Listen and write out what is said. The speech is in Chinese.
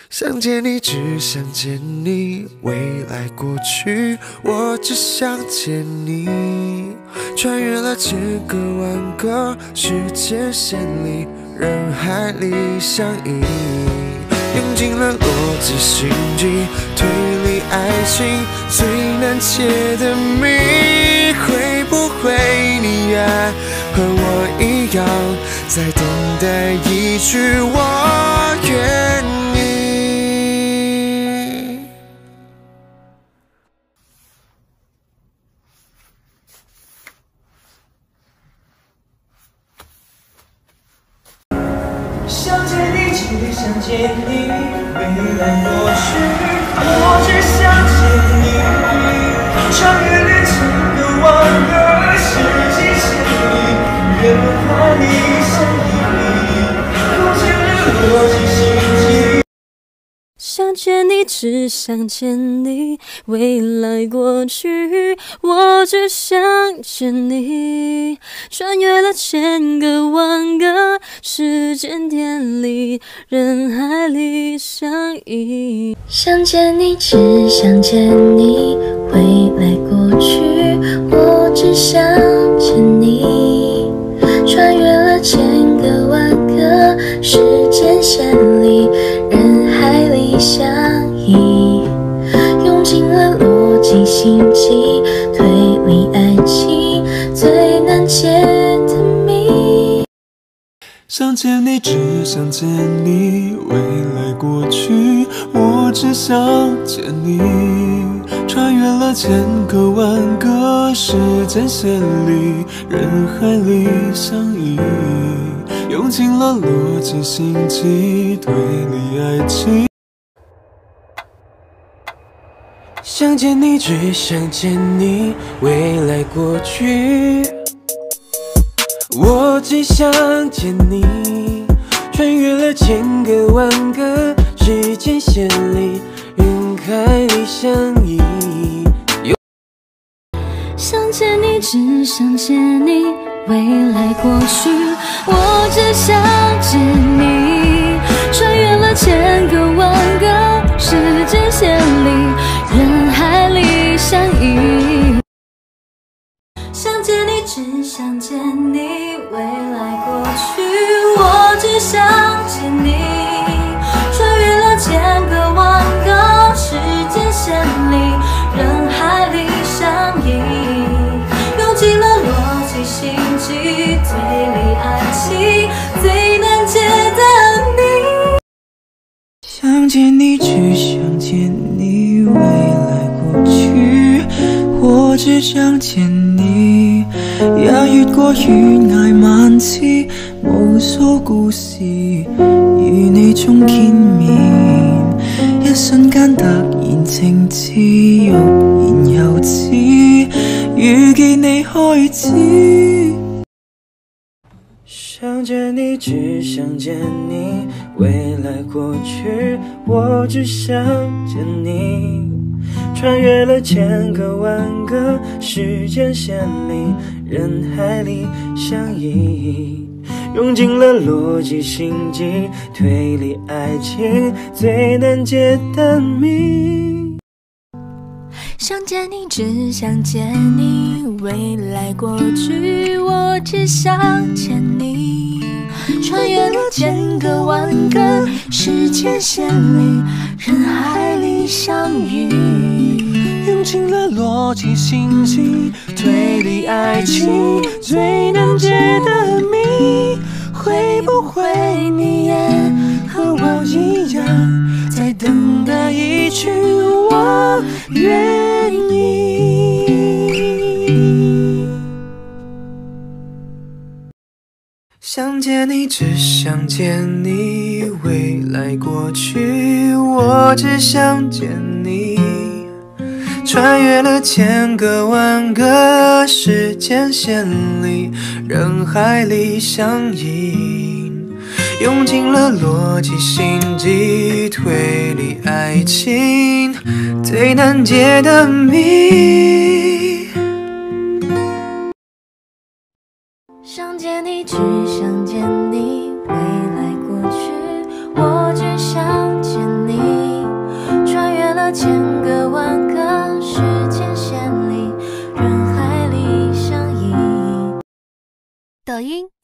想见你，只想见你，未来过去，我只想见你。穿越了千个万个时间线里，人海里相依，用尽了逻辑、心机、推理、爱情最难解的谜。会不会你也和我一样，在等待一句我愿意？ 想见你，只想见你，未来过去，我只想见你。穿越了千个万个世纪线里，人海里相依，用尽了逻辑心机。 想见你，只想见你，未来过去，我只想见你。穿越了千个万个时间点里，人海里相依。 想见你，只想见你，未来过去，我只想见你。穿越了千个万个时间线里，人海里相依，用尽了逻辑、心机、推理、爱情最难解的谜。 想见你，只想见你，未来过去，我只想见你。穿越了千个万个时间线里，人海里相依，用尽了逻辑、心机、推理、爱情。想见你，只想见你，未来过去，我只想见你。穿越了千个万个时间线里，人海里相依。 想见你，只想见你，未来过去，我只想见你。穿越了千个万个时间线里，人海里相依。想见你，只想见你，未来过去，我只想见你。穿越了千个万个时间线里，人海里相依，用尽了逻辑、心机、推理、爱情最难解的谜。 想见你，只想见你，未来过去，我只想見你，也越過懸崖萬次，無數故事與你終見面，一瞬間突然靜止，欲言又止，遇見你開始。想见你，只想见你，未来过去，我只想见你。穿越了千个万个时间线里，人海里相依，用尽了逻辑、心机、推理、爱情最难解的谜。 想见你，只想见你，未来过去，我只想见你。穿越了千个万个时间线里，人海里相遇， 用尽了逻辑、心机、推理、爱情最难解的谜。会不会你也和我一样，在等待一句我愿意？想见你，只想见你，未来过去，我只想见你。穿越了千个万个时间线里，人海里相依，用尽了逻辑、心机、推理、爱情最难解的谜。 想见你，只想见你，未来过去，我只想见你。 了千个万个时间线里，人海里相依。 抖音、